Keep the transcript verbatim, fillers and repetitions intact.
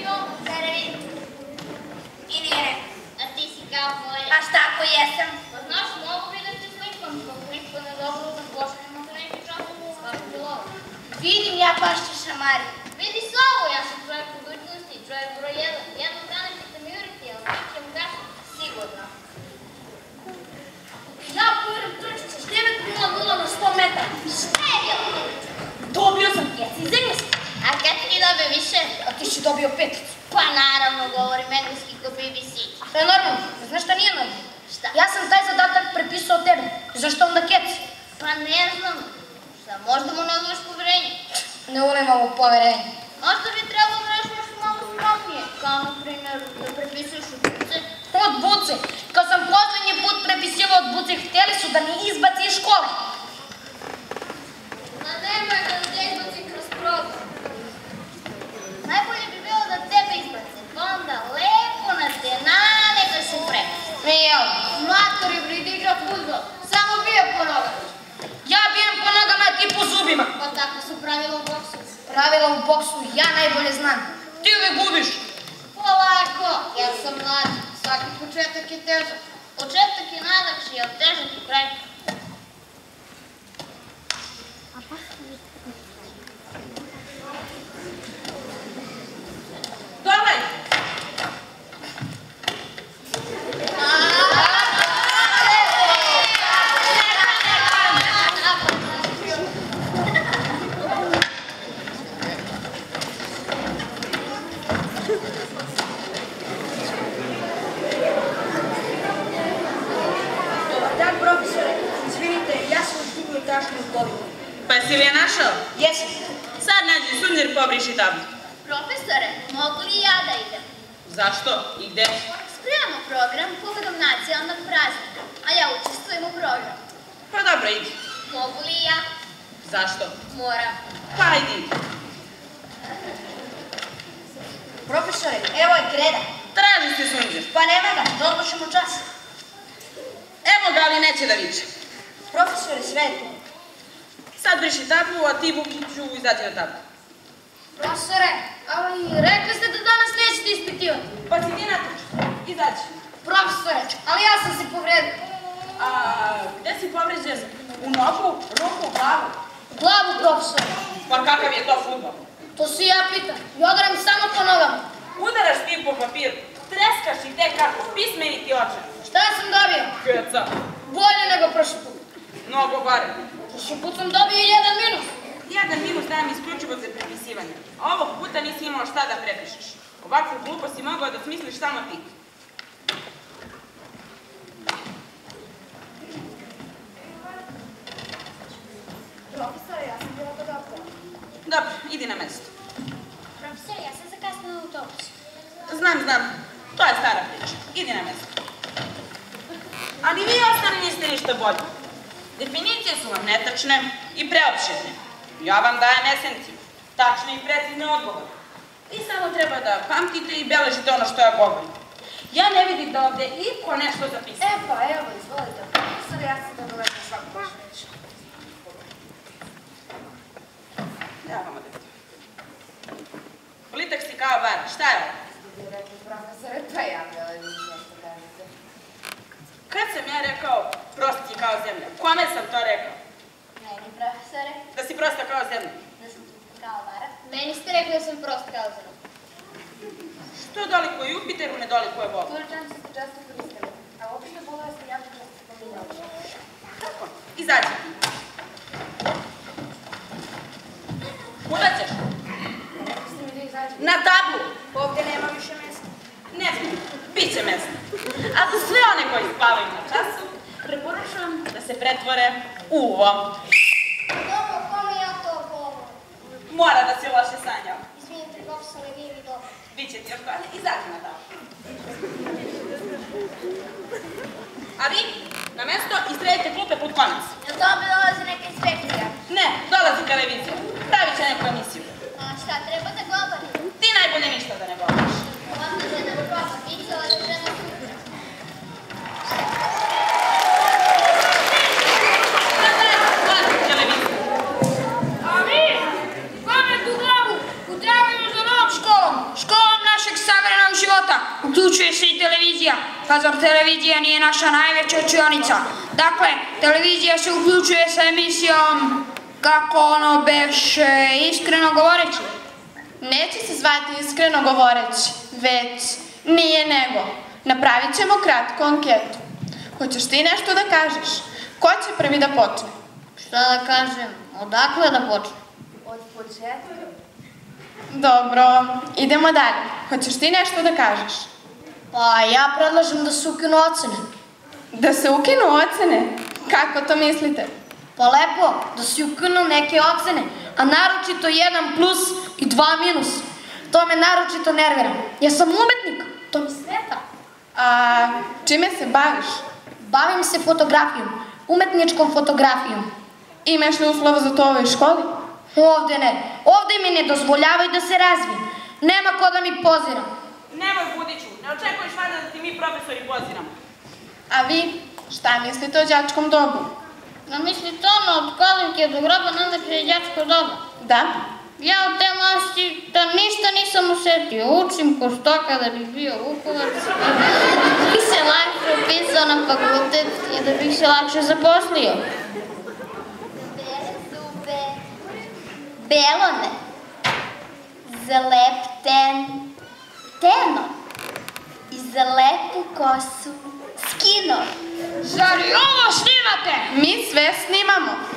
to? Da ne vidim. I nije rekao. A ti si kao moja. A šta ako jesam? Pa znaš, mogu bi da te slikam, kako ništa ne dobro da pošaljemo za neki čas, svako bilo. Vidim ja baš će šamari. Vidi se ovo, ja sam čovjek budućnosti, čovjek broj jedan. Jednog dana ćete mi uriti, ali mi ćemo gašati. Sigurno. Ja poverim trčice, devet nula nula na sto metara. Šta je bilo? Dobio sam pet i zemlje sam. A kad ti dobio više? A ti si dobio peticu. Pa naravno, govorim engleski ko B B C. To je normalno. Znaš šta nije normalno? Šta? Ja sam taj zadatak prepisao tebe. Zašto onda keci? Pa ne znam. Šta, možda mu ne odvoš poverenje? Ne volim ovo poverenje. Možda bi trebalo da nešto nešto malo skromnije. Kao, na primjer, da prepisuješ od buce. Od buce. Kad sam poslednji put prepisivao od buce, htjeli su da mi izbaci iz škole. Ma nemoj da te izbaci kroz prozor. Najbolje bi bilo da tebe izbaci, pa onda lepo na te nane da se prepiši. Evo. Matori bridi igra fudbal, samo bije po nogama. Ja bijem po nogama, a ti po zubima. Pa tako su pravila u boksu. Pravila u boksu ja najbolje znam. Ti uvijek gubiš. Polako, ja sam mlad, svaki početak je težak. Početak je najlakši, ali težak je kraj. Dobar. Pa si li je našao? Jesam. Sad nađi sunđer, pobriši tablu. Profesore, mogu li ja da idem? Zašto? I gde? Spremamo program povodom nacionalnog praznika, a ja učestvujem u programu. Pa dobro, idi. Mogu li ja? Zašto? Moram. Pa idi. Profesore, evo je kreda. Traži se sunđer. Pa nema ga, dođemo čas. Evo ga, ali neće da viče. Profesore, sve je tu. Sad briši tablu, a ti Vukiću izađi na tablu. Profesore, ali rekli ste da danas nećete ispitivati. Pa si ti natrči. Izađi. Profesore, ali ja sam se povredio. A gde si povređen? U nogu, ruku, glavu? Glavu, profesore. Pa kakav je to fudbal? To se ja pitam. I odaram samo po nogama. Udaraš ti po papiru, treskaš i te kako, pismeni ti oče. Šta sam dobio? Keca. Bolje nego prošli put. Mnogo bare. Prošli put sam dobio jedan minus. Jedan minus dajem isključivo za prepisivanje. Ovog puta nisi imao šta da prepišeš. Ovakvu glupost si mogao da smisliš samo ti. Profesore, ja sam bila kod doktora. Dobro, idi na mesto. Profesore, ja sam zakasnila na autobus. Znam, znam. To je stara priča. Idi na mesto. Ali vi ostali niste ništa bolji. Definicije su vam netačne i preopširne. Ja vam dajem esenciju. Tačne i precizne odgovore. Vi samo treba da pamtite i beležite ono što ja govorim. Ja ne vidim da ovde iko nešto zapisao. E pa, evo, izvolite. Profesore, ja sam da dovedem svaku vašu reč. Ja vam odete. Plitak si kao bar. Šta je ovo? Profesore, pa ja bila nešto kažete. Kad sam ja rekao prosti kao zemlja? Kome sam to rekao? Meni, profesore, Da si prosta kao zemlja. da sam kao vara. Meni ste rekli da sam prost kao zelo. Što dolikuje Jupiteru, ne dolikuje Bogu? Tuličan ste se često koristili, a uopšte bolove ste jako često spominjali. Tako, izađi. Kuda ćeš? Rekli ste mi da izađem. Na tablu. Ovdje nema više mesta. Ne znam, bit će mesta. A za sve one koji spavaju na času, preporučujem da se pretvore u ovo. Dobro, kome ja to govorim? Mora da si loše sanjao. Izvinite, profesore, nije mi dobro. Biće ti još bolje. Izađi na tablu. A vi, na mesto, istredite klupe pod konac. Jel to bi dolazi neka inspekcija? Ne, dolazi televizija. Pravit će neku emisiju. A šta, treba da govorim? Ti najbolje ništa da ne govoriš. Ovako žena proba, bit će ova žena sutra. A vi, kome tu glavu? U travanju za novom školom. Školom naše spota uključuje se i televizija. Pa zar televizija nije naša najveća učionica? Dakle, televizija se uključuje sa emisijom, kako ono beše, iskreno govoreći. Neće se zvati iskreno govoreći, već nije nego. Napravit ćemo kratku anketu. Hoćeš ti nešto da kažeš? Ko će prvi da počne? Šta da kažem? Odakle da počnem? Od početka. Dobro, idemo dalje. Hoćeš ti nešto da kažeš? Pa ja predlažem da se ukinu ocene. Da se ukinu ocene? Kako to mislite? Pa lepo, da se ukinu neke ocene, a naročito jedan plus i dva minus. To me naročito nervira. Ja sam umetnik, to mi smeta. A čime se baviš? Bavim se fotografijom, umetničkom fotografijom. Imaš li uslova za to u ovoj školi? Ovde ne. Ovde mi ne dozvoljavaju da se razvijem. Nema ko da mi pozira. Nemoj, Budiću, ne očekuješ valjda da ti mi profesori poziramo. A vi, šta mislite o đačkom dobu? No mislite ono, od kolinke do groba najlepše je đačko doba. Da? Ja od te mladosti da ništa nisam osetio. Učim ko stoka da bih bio vukovac. Da bih se lakše upisao na fakultet i da bih se lakše zaposlio. Bele zube, belone, za lep ten, teno i za lepu kosu skino. Zar i ovo snimate? Mi sve snimamo.